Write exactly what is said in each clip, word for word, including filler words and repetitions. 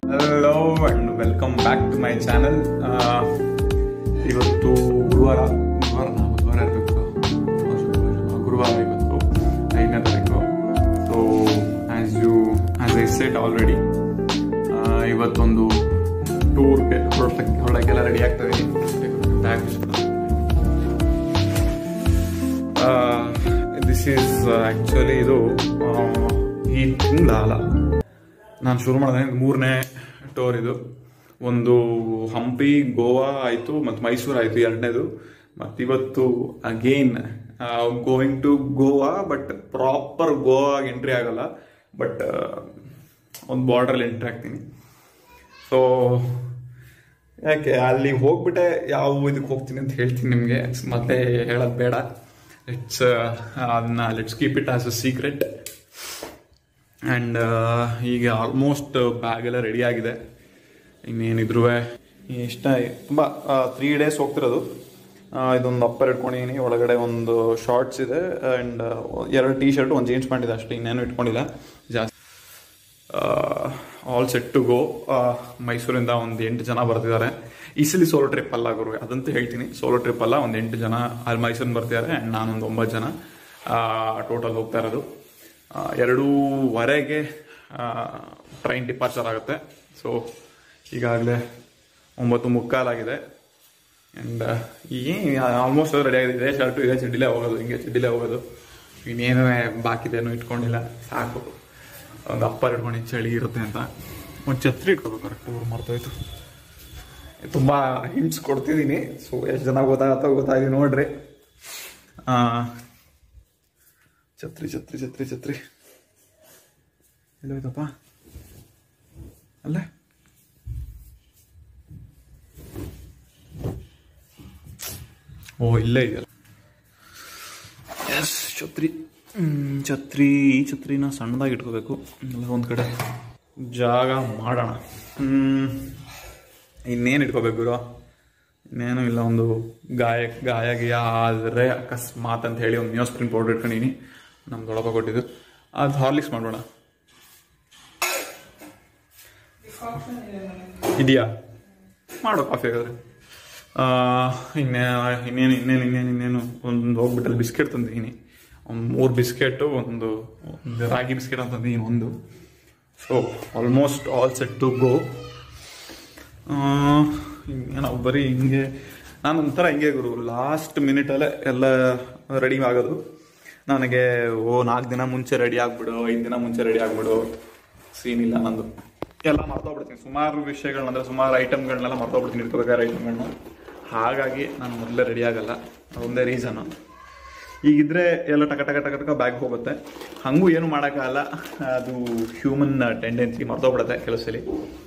Hello and welcome back to my channel. ಇವತ್ತು ಗುರುವಾರ ಗುರುವಾರ ನಾ ಬುಧವಾರ ಇರಬೇಕು ಗುರುವಾರ ಇವತ್ತು ಐದನೇ ತಾರೀಕು. So as you as I said already ಇವತ್ತೊಂದು ಟೂರ್ಗೆ ಹೊರಟಕ್ಕೆ ಹೊರಡಕ್ಕೆಲ್ಲ ರೆಡಿ ಆಗ್ತಾ ಇದ್ದೀನಿ. ಬ್ಯಾಗ್ ದಿಸ್ ಈಸ್ ಆ್ಯಕ್ಚುಲಿ ಇದು ಈ ತಿಂಗಳ ಅಲ್ಲ, ನಾನು ಶುರು ಮಾಡಿದೆ ಮೂರನೇ ಟೂರ್ ಇದು. ಒಂದು ಹಂಪಿ, ಗೋವಾ ಆಯಿತು ಮತ್ತು ಮೈಸೂರು ಆಯಿತು ಎರಡನೇದು. ಮತ್ತು ಇವತ್ತು again going to Goa, but proper ಗೋವಾಗೆ ಎಂಟ್ರಿ ಆಗಲ್ಲ, ಬಟ್ ಒಂದು ಬಾರ್ಡ್ರಲ್ಲಿ ಎಂಟ್ರಿ ಆಗ್ತೀನಿ. ಸೊ ಯಾಕೆ ಅಲ್ಲಿ ಹೋಗ್ಬಿಟ್ಟೆ ಯಾವ ಇದಕ್ಕೆ ಹೋಗ್ತೀನಿ ಅಂತ ಹೇಳ್ತೀನಿ ನಿಮಗೆ, ಮತ್ತೆ ಹೇಳೋದು ಬೇಡ. ಲೆಟ್ಸ್ ಅದನ್ನ let's keep it as a secret. And ಈಗ ಆಲ್ಮೋಸ್ಟ್ ಬ್ಯಾಗೆಲ್ಲ ರೆಡಿ ಆಗಿದೆ. ಇನ್ನೇನಿದ್ರು ಇಷ್ಟ ತುಂಬ ತ್ರೀ ಡೇಸ್ ಹೋಗ್ತಿರೋದು. ಇದೊಂದು ಅಪ್ಪರ್ ಇಟ್ಕೊಂಡಿದ್ದೀನಿ, ಒಳಗಡೆ ಒಂದು ಶಾರ್ಟ್ಸ್ ಇದೆ ಆ್ಯಂಡ್ ಎರಡು ಟೀ ಶರ್ಟ್, ಒಂದು ಜೀನ್ಸ್ ಪ್ಯಾಂಟ್ ಇದೆ ಅಷ್ಟೇ, ಇನ್ನೇನು ಇಟ್ಕೊಂಡಿಲ್ಲ ಜಾಸ್ತಿ. All set to go. ಮೈಸೂರಿಂದ ಒಂದು ಎಂಟು ಜನ ಬರ್ತಿದ್ದಾರೆ. ಈ ಸಲ ಸೋಲೋ ಟ್ರಿಪ್ ಅಲ್ಲ ಗುರು, ಅದಂತೂ ಹೇಳ್ತೀನಿ, ಸೋಲೋ ಟ್ರಿಪ್ ಅಲ್ಲ. ಒಂದು ಎಂಟು ಜನ ಅಲ್ಲಿ ಮೈಸೂರಿಂದ ಬರ್ತಿದ್ದಾರೆ ಆ್ಯಂಡ್ ನಾನೊಂದು ಒಂಬತ್ತು ಜನ ಟೋಟಲ್ ಹೋಗ್ತಾ ಇರೋದು. ಎರಡೂವರೆಗೆ ಟ್ರೈನ್ ಡಿಪಾರ್ಚರ್ ಆಗುತ್ತೆ. ಸೊ ಈಗಾಗಲೇ ಒಂಬತ್ತು ಮುಕ್ಕಾಲಾಗಿದೆ ಆ್ಯಂಡ್ ಏನು ಆಲ್ಮೋಸ್ಟ್ ರೆಡಿ ಆಗಿದೆ. ಇದೇ ಶರ್ಟು ಇದೇ ಚಡ್ಡಿಲೇ ಹೋಗೋದು, ಹಿಂಗೆ ಚಡ್ಡಿಲೇ ಹೋಗೋದು. ಇನ್ನೇನು ಬಾಕಿದೇನು ಇಟ್ಕೊಂಡಿಲ್ಲ, ಸಾಕು. ಒಂದು ಅಪ್ಪರ್ ಇಟ್ಕೊಂಡು ಚಳಿ ಇರುತ್ತೆ ಅಂತ ಒಂದು ಛತ್ರಿ ಇಟ್ಕೋಬೇಕು. ಕರೆಕ್ಟ್ ಊರು ಮರ್ತೋಯ್ತು. ತುಂಬ ಹಿಂಟ್ಸ್ ಕೊಡ್ತಿದ್ದೀನಿ. ಸೊ ಎಷ್ಟು ಜನ ಗೊತ್ತಾಗತ್ತೋ ಗೊತ್ತಾಗಿ ನೋಡ್ರಿ. ಛತ್ರಿ ಛತ್ರಿ ಛತ್ರಿ ಛತ್ರಿ ಎಲ್ಲೋಯ್ತಪ್ಪ ಅಲ್ಲೇ? ಓ ಇಲ್ಲೇ ಇದೆಯಲ್ಲ. ಎಸ್ ಛತ್ರಿ ಛತ್ರಿ ಈ ಛತ್ರಿನ ಸಣ್ಣದಾಗಿ ಇಟ್ಕೋಬೇಕು. ಎಲ್ಲ ಒಂದು ಕಡೆ ಜಾಗ ಮಾಡೋಣ. ಇನ್ನೇನು ಇಟ್ಕೋಬೇಕು ಗುರು? ಇನ್ನೇನು ಇಲ್ಲ. ಒಂದು ಗಾಯ ಗಾಯ ಗಿಯ ಆದರೆ ಅಕಸ್ಮಾತ್ ಅಂತ ಹೇಳಿ ಒಂದು ನ್ಯೂಸ್ ಪ್ರಿಂಟ್ ಪೌಡರ್ ಇಟ್ಕೊಂಡಿನಿ, ನಮ್ಮ ದೊಡ್ಡಪ್ಪ ಕೊಟ್ಟಿದ್ದು. ಅದು ಹಾರ್ಲಿಕ್ಸ್ ಮಾಡೋಣ. ಇದೆಯಾ? ಮಾಡೋ ಕಾಫಿ ಆಗಾದ್ರೆ. ಇನ್ನೇ ಇನ್ನೇನು ಇನ್ನೇನು ಇನ್ನೇನು ಇನ್ನೇನು ಒಂದು ಹೋಗ್ಬಿಟ್ಟಲ್ಲಿ ಬಿಸ್ಕೆಟ್ ತಂದಿದ್ದೀನಿ. ಒಂದು ಮೂರು ಬಿಸ್ಕೆಟು, ಒಂದು ಒಂದು ರಾಗಿ ಬಿಸ್ಕೆಟ್ ಅಂತ ತಂದಿದ್ದೀನಿ ಒಂದು. So almost all set to go. ಏನೋ ಬರೀ ಹಿಂಗೆ ನಾನು ಒಂಥರ ಹಿಂಗೆ ಗುರು, ಲಾಸ್ಟ್ ಮಿನಿಟಲ್ಲೇ ಎಲ್ಲ ರೆಡಿ ಆಗೋದು. ನನಗೆ ಓ ನಾಲ್ಕು ದಿನ ಮುಂಚೆ ರೆಡಿ ಆಗ್ಬಿಡು, ಐದು ದಿನ ಮುಂಚೆ ರೆಡಿ ಆಗ್ಬಿಡು, ಸೀನ್ ಇಲ್ಲ ನಂದು. ಎಲ್ಲ ಮರ್ತೋಗ್ಬಿಡ್ತೀನಿ ಸುಮಾರು ವಿಷಯಗಳನ್ನ, ಅಂದರೆ ಸುಮಾರು ಐಟಮ್ಗಳನ್ನೆಲ್ಲ ಮರ್ತೋಗ್ಬಿಡ್ತೀನಿ, ಇಟ್ಕೋಬೇಕಾದ್ರೆ ಐಟಮ್ಗಳನ್ನ. ಹಾಗಾಗಿ ನಾನು ಮೊದಲೇ ರೆಡಿ ಆಗಲ್ಲ, ಅದೊಂದೇ ರೀಸನ್ನು. ಈಗಿದ್ರೆ ಎಲ್ಲ ಟಕ ಟಕ ಟಕ ಟಕ ಬ್ಯಾಗ್ ಹೋಗುತ್ತೆ. ಹಾಗೂ ಏನು ಮಾಡೋಕ್ಕಾಗಲ್ಲ, ಅದು ಹ್ಯೂಮನ್ ಟೆಂಡೆನ್ಸಿ, ಮರ್ತೋಗ್ಬಿಡುತ್ತೆ ಕೆಲವು ಸಲ.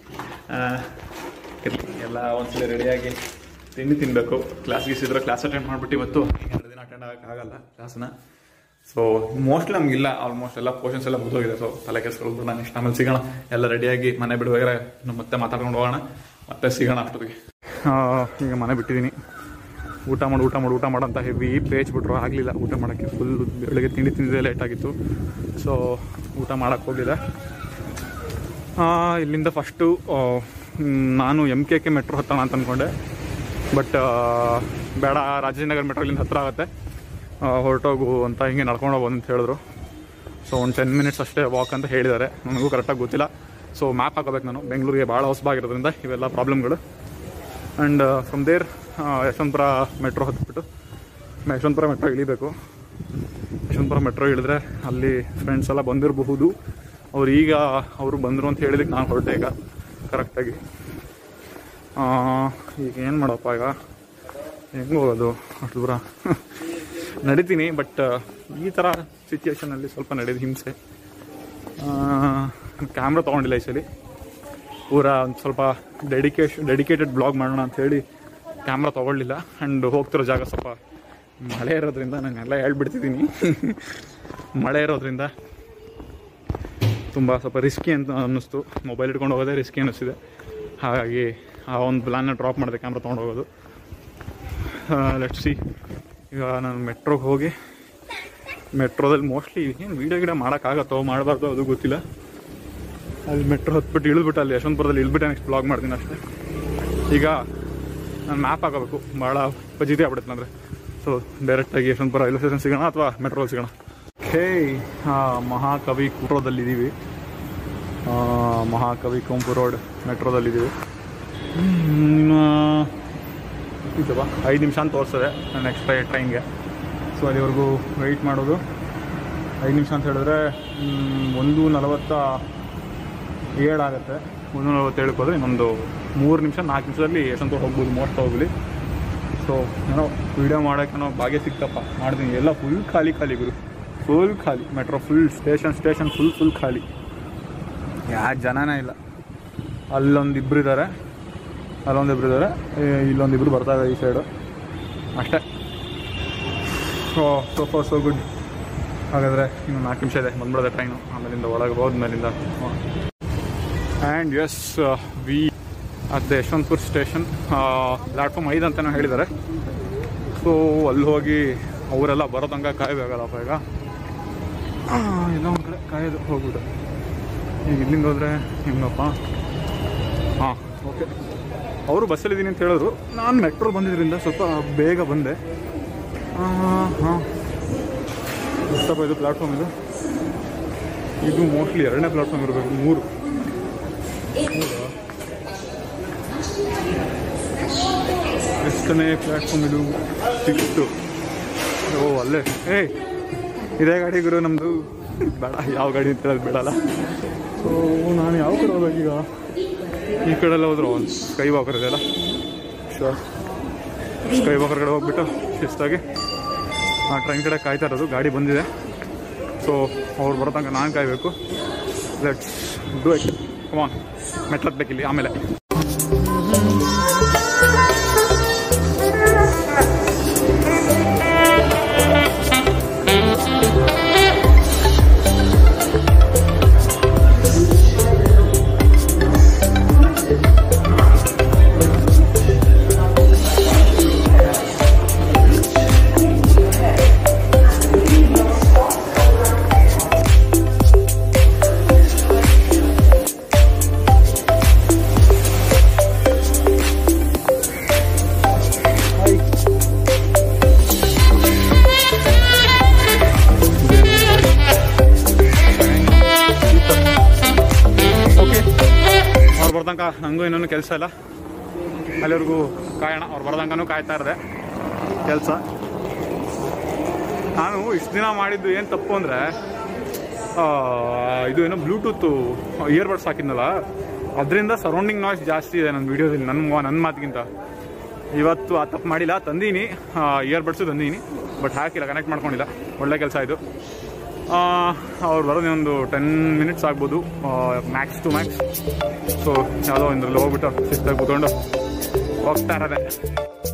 ಇರಲಿ, ಎಲ್ಲ ಒಂದ್ಸಲ ರೆಡಿಯಾಗಿ ತಿಂಡಿ ತಿನ್ನಬೇಕು. ಕ್ಲಾಸ್ಗೆ ಸಿದ್ರೆ ಕ್ಲಾಸ್ ಅಟೆಂಡ್ ಮಾಡಿಬಿಟ್ಟು ಇವತ್ತು ಎರಡು ದಿನ ಅಟೆಂಡ್ ಆಗೋಕ್ಕಾಗಲ್ಲ ಕ್ಲಾಸ್ನ. ಸೊ ಮೋಸ್ಟ್ಲಿ ನಮಗಿಲ್ಲ, ಆಲ್ಮೋಸ್ಟ್ ಎಲ್ಲ ಪೋರ್ಷನ್ಸ್ ಎಲ್ಲ ಮುಗಿದೋಗಿದೆ. ಸೊ ತಲೆ ಕೆಸ್ಕೊಳ್ಬಿಟ್ಟು ನಾನು ಇಷ್ಟ ಆಮೇಲೆ ಸಿಗೋಣ. ಎಲ್ಲ ರೆಡಿಯಾಗಿ ಮನೆ ಬಿಡುವಾಗ ಮತ್ತೆ ಮಾತಾಡ್ಕೊಂಡು ಹೋಗೋಣ, ಮತ್ತೆ ಸಿಗೋಣ ಅಷ್ಟೊತ್ತಿಗೆ. ಈಗ ಮನೆ ಬಿಟ್ಟಿದ್ದೀನಿ. ಊಟ ಮಾಡಿ ಊಟ ಮಾಡಿ ಊಟ ಮಾಡೋಂಥ ಹೆವಿ ಪೇಚ್ ಬಿಟ್ರು, ಆಗಲಿಲ್ಲ ಊಟ ಮಾಡೋಕ್ಕೆ. ಫುಲ್ ಬೆಳಗ್ಗೆ ತಿಂಡಿ ತಿಂದಿದ್ದೇ ಲೇಟ್ ಆಗಿತ್ತು. ಸೊ ಊಟ ಮಾಡೋಕ್ಕೆ ಹೋಗಿದ್ದೆ. ಇಲ್ಲಿಂದ ಫಸ್ಟು ನಾನು ಎಮ್ ಕೆ ಕೆ ಮೆಟ್ರೋ ಹತ್ತೋಣ ಅಂತ ಅಂದ್ಕೊಂಡೆ, ಬಟ್ ಬೇಡ, ರಾಜಾಜಿನಗರ ಮೆಟ್ರೋ ಇಲ್ಲಿಂದ ಹತ್ತಿರ ಆಗುತ್ತೆ, ಹೊರಟೋಗು ಅಂತ ಹಿಂಗೆ ನಡ್ಕೊಂಡು ಹೋಗೋದು ಅಂತ ಹೇಳಿದ್ರು. ಸೊ ಒಂದು ಟೆನ್ ಮಿನಿಟ್ಸ್ ಅಷ್ಟೇ ವಾಕ್ ಅಂತ ಹೇಳಿದ್ದಾರೆ. ನನಗೂ ಕರೆಕ್ಟಾಗಿ ಗೊತ್ತಿಲ್ಲ. ಸೊ ಮ್ಯಾಪ್ ಹಾಕೋಬೇಕು ನಾನು. ಬೆಂಗಳೂರಿಗೆ ಭಾಳ ಹೊಸಬಾಗಿರೋದ್ರಿಂದ ಇವೆಲ್ಲ ಪ್ರಾಬ್ಲಮ್ಗಳು. And from there Yeshwanthpur metro ಹತ್ಬಿಟ್ಟು ಯಶವಂತಪುರ ಮೆಟ್ರೋ ಇಳಿಬೇಕು. ಯಶವಂತಪುರ ಮೆಟ್ರೋ ಇಳಿದ್ರೆ ಅಲ್ಲಿ ಫ್ರೆಂಡ್ಸ್ ಎಲ್ಲ ಬಂದಿರಬಹುದು. ಅವ್ರು ಈಗ ಅವರು ಬಂದರು ಅಂತ ಹೇಳಿದಕ್ಕೆ ನಾನು ಹೊರಟೆ ಈಗ ಕರೆಕ್ಟಾಗಿ. ಈಗ ಏನು ಮಾಡಪ್ಪ, ಈಗ ಹೆಂಗೆ ಹೋಗೋದು ಅಷ್ಟು ದೂರ? ನಡೀತೀನಿ, ಬಟ್ ಈ ಥರ ಸಿಚುಯೇಷನಲ್ಲಿ ಸ್ವಲ್ಪ ನಡೆಯೋದು ಹಿಂಸೆ. ಕ್ಯಾಮ್ರಾ ತೊಗೊಂಡಿಲ್ಲ ಈ ಸಲ. ಪೂರ ಒಂದು ಸ್ವಲ್ಪ ಡೆಡಿಕೇಶನ್ ಡೆಡಿಕೇಟೆಡ್ ಬ್ಲಾಗ್ ಮಾಡೋಣ ಅಂಥೇಳಿ ಕ್ಯಾಮ್ರಾ ತೊಗೊಳ್ಳಿಲ್ಲ. ಆ್ಯಂಡ್ ಹೋಗ್ತಿರೋ ಜಾಗ ಸ್ವಲ್ಪ ಮಳೆ ಇರೋದ್ರಿಂದ ನಾನೆಲ್ಲ ಹೇಳ್ಬಿಡ್ತಿದ್ದೀನಿ. ಮಳೆ ಇರೋದ್ರಿಂದ ತುಂಬ ಸ್ವಲ್ಪ ರಿಸ್ಕಿ ಅಂತ ಅನ್ನಿಸ್ತು. ಮೊಬೈಲ್ ಇಟ್ಕೊಂಡು ಹೋಗೋದೇ ರಿಸ್ಕಿ ಅನ್ನಿಸ್ತಿದೆ. ಹಾಗಾಗಿ ಆ ಒಂದು ಪ್ಲಾನ್ನ ಡ್ರಾಪ್ ಮಾಡಿದೆ, ಕ್ಯಾಮ್ರಾ ತೊಗೊಂಡು ಹೋಗೋದು. Let's see. ಈಗ ನಾನು ಮೆಟ್ರೋಗೆ ಹೋಗಿ ಮೆಟ್ರೋದಲ್ಲಿ ಮೋಸ್ಟ್ಲಿ ಏನು ವೀಡಿಯೋ ಗಿಡ ಮಾಡೋಕ್ಕಾಗತ್ತೋ ಮಾಡಬಾರ್ದು ಅದು ಗೊತ್ತಿಲ್ಲ. ಅಲ್ಲಿ ಮೆಟ್ರೋ ಹತ್ಬಿಟ್ಟು ಇಳಿದ್ಬಿಟ್ಟು ಅಲ್ಲಿ ಯಶವಂತಪುರದಲ್ಲಿ ಇಳಿದ್ಬಿಟ್ಟು ನೆಕ್ಸ್ಟ್ ಬ್ಲಾಗ್ ಮಾಡ್ತೀನಿ ಅಷ್ಟೇ. ಈಗ ನಾನು ಮ್ಯಾಪ್ ಹಾಕೋಬೇಕು, ಭಾಳ ಪಜಿತಿ ಆಗ್ಬಿಡುತ್ತೆ ಅಂದರೆ. ಸೊ ಡೈರೆಕ್ಟಾಗಿ ಯಶವಂತಪುರ ರೈಲ್ವೆ ಸ್ಟೇಷನ್ ಸಿಗೋಣ ಅಥವಾ ಮೆಟ್ರೋ ಸಿಗೋಣ. ಹೇ ಮಹಾಕವಿ ಕುಂಪುರದಲ್ಲಿದ್ದೀವಿ. ಮಹಾಕವಿ ಕುಂಪು ರೋಡ್ ಮೆಟ್ರೋದಲ್ಲಿದ್ದೀವಿ. ಇದಪ್ಪ ಐದು ನಿಮಿಷ ಅಂತ ತೋರಿಸ್ತದೆ ನೆಕ್ಸ್ಟ್ ಟ್ರೈನ್ಗೆ. ಸೊ ಅಲ್ಲಿವರೆಗೂ ವೆಯ್ಟ್ ಮಾಡೋದು. ಐದು ನಿಮಿಷ ಅಂತ ಹೇಳಿದ್ರೆ ಒಂದು ನಲವತ್ತ ಏಳಾಗುತ್ತೆ. ಒಂದು ನಲವತ್ತೇಳಕ್ಕೆ ಹೋದರೆ ಇನ್ನೊಂದು ಮೂರು ನಿಮಿಷ ನಾಲ್ಕು ನಿಮಿಷದಲ್ಲಿ ಯಶವಂತಪುರ ಹೋಗ್ಬೋದು ಮೋಸ್ಟ್ ಹೋಗಲಿ. ಸೊ ಏನೋ ವೀಡಿಯೋ ಮಾಡೋಕ್ಕೆ ಏನೋ ಭಾಗ್ಯ ಸಿಕ್ತಪ್ಪ, ಮಾಡ್ತೀನಿ. ಎಲ್ಲ ಫುಲ್ ಖಾಲಿ ಖಾಲಿ ಗುರು, ಫುಲ್ ಖಾಲಿ. Metro full, station station full full ಖಾಲಿ, ಯಾವ ಜನನೇ ಇಲ್ಲ. ಅಲ್ಲೊಂದಿಬ್ರು ಇದ್ದಾರೆ, ಅಲ್ಲೊಂದಿಬ್ರು ಇದ್ದಾರೆ, ಇಲ್ಲೊಂದಿಬ್ರು ಬರ್ತಾರೆ ಈ ಸೈಡು ಅಷ್ಟೇ. So so far so good. ಹಾಗಾದರೆ ಇನ್ನು ನಾಲ್ಕು ನಿಮಿಷ ಇದೆ, ಬಂದ್ಬಿಡೋದೆ ಟ್ರೈನು. ಆಮೇಲಿಂದ ಒಳಗೆ ಹೋದ್ಮೇಲಿಂದ and yes we at the Yeshwanthpur station. Platform ಐದು ಅಂತಲೂ ಹೇಳಿದ್ದಾರೆ. ಸೊ ಅಲ್ಲಿ ಹೋಗಿ ಅವರೆಲ್ಲ ಬರೋ ತನಕ ಕಾಯಬೇಕಲ್ಲಪ್ಪ. ಈಗ ಎಲ್ಲ ಒಂದು ಕಡೆ ಕಾಯೋದು ಹೋಗ್ಬಿಟ್ಟು ಈಗ ಇಲ್ಲಿಂದ ಹೋದರೆ ಹೆಂಗಪ್ಪ? ಹಾಂ ಓಕೆ. ಅವರು ಬಸ್ಸಲ್ಲಿದ್ದೀನಿ ಅಂತ ಹೇಳಿದ್ರು. ನಾನು ಮೆಟ್ರೋ ಬಂದಿದ್ದರಿಂದ ಸ್ವಲ್ಪ ಬೇಗ ಬಂದೆ. ಹಾಂ ಎಷ್ಟಪ್ಪ ಇದು ಪ್ಲ್ಯಾಟ್ಫಾರ್ಮ್? ಇದು ಇದು ಮೋಸ್ಟ್ಲಿ ಎರಡನೇ ಪ್ಲ್ಯಾಟ್ಫಾರ್ಮ್ ಇರಬೇಕು. ಮೂರು ಎಷ್ಟನೇ ಪ್ಲ್ಯಾಟ್ಫಾರ್ಮ್ ಇದು? ಸಿಕ್ಸ್ತು. ಓ ಅಲ್ಲೇ. ಏಯ್ ಇದೇ ಗಾಡಿ ಗುರು ನಮ್ಮದು. ಬೇಡ, ಯಾವ ಗಾಡಿ ಅಂತ ಹೇಳೋದು ಬೇಡಲ್ಲ. ಸೊ ನಾನು ಯಾವ ಕಡೆ ಹೋಗ್ಬೇಕೀಗ? ಈ ಕಡೆ ಎಲ್ಲ ಹೋದ್ರು ಒಂದು ಸ್ಕೈ ವಾಕರ್ ಇದೆಯಲ್ಲ, ಶೋರ್ ಸ್ಕೈ ವಾಕರ್ ಕಡೆ ಹೋಗ್ಬಿಟ್ಟು ಶಿಸ್ತಾಗಿ ಆ ಟ್ರೈನ್ ಕಡೆ ಕಾಯ್ತಾ ಇರೋದು. ಗಾಡಿ ಬಂದಿದೆ. ಸೊ ಅವ್ರು ಬರೋ ತನಕ ನಾನು ಕಾಯಬೇಕು. Let's do it. Come on, ಮೆಟ್ಲತ್ಬೇಕಿಲ್ಲಿ ಆಮೇಲೆ. ಬರ್ದಂಕ ನನಗೂ ಇನ್ನೊಂದು ಕೆಲಸ ಇಲ್ಲ, ಅಲ್ಲಿವರೆಗೂ ಕಾಯೋಣ. ಅವ್ರು ಬರ್ದಂಕನೂ ಕಾಯ್ತಾ ಇರದೆ ಕೆಲಸ. ನಾನು ಇಷ್ಟು ದಿನ ಮಾಡಿದ್ದು ಏನು ತಪ್ಪು ಅಂದರೆ, ಇದು ಏನೋ ಬ್ಲೂಟೂತು ಇಯರ್ಬಡ್ಸ್ ಹಾಕಿದ್ನಲ್ಲ, ಅದರಿಂದ ಸರೌಂಡಿಂಗ್ ನಾಯ್ಸ್ ಜಾಸ್ತಿ ಇದೆ ನನ್ನ ವೀಡಿಯೋದಲ್ಲಿ, ನನ್ನ ನನ್ನ ಮಾತಿಗಿಂತ. ಇವತ್ತು ಆ ತಪ್ಪು ಮಾಡಿಲ್ಲ. ತಂದೀನಿ ಇಯರ್ಬಡ್ಸು ತಂದೀನಿ, ಬಟ್ ಹಾಕಿಲ್ಲ, ಕನೆಕ್ಟ್ ಮಾಡ್ಕೊಂಡಿಲ್ಲ. ಒಳ್ಳೆ ಕೆಲಸ ಇದು. ಅವ್ರು ಬರೋದು ಒಂದು ಟೆನ್ ಮಿನಿಟ್ಸ್ ಆಗ್ಬೋದು ಮ್ಯಾಕ್ಸ್ ಟು ಮ್ಯಾಕ್ಸ್. ಸೊ ಯಾವುದೋ ಒಂದ್ರಲ್ಲಿ ಹೋಗ್ಬಿಟ್ಟು ಶಿಸ್ತಾಗಿ ಕೂತ್ಕೊಂಡು ಹೋಗ್ತಾ ಇರೋದೆ.